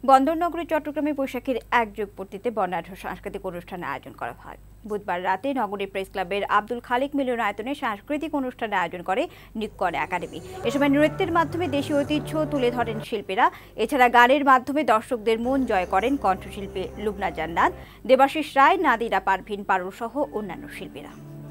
বন্দরনগরী চট্টগ্রামে বৈশাখীর এক যুগ পূর্তিতে বর্ণাঢ্য সাংস্কৃতিক অনুষ্ঠানের আয়োজন করা হয়। বুধবার রাতে নগরী প্রেস ক্লাবের আব্দুল খালিক মিলনায়তনে সাংস্কৃতিক অনুষ্ঠানের আয়োজন করে নিক্কন একাডেমি। এ সময় নৃত্যের মাধ্যমে দেশীয় ঐতিহ্য তুলে ধরেন শিল্পীরা। এছাড়া গানের মাধ্যমে দর্শকদের মন জয় করেন কণ্ঠশিল্পী লুবনা জান্নাত, দেবাশিস রায়, নাদিরা পারভিন পারুল সহ অন্যান্য শিল্পীরা।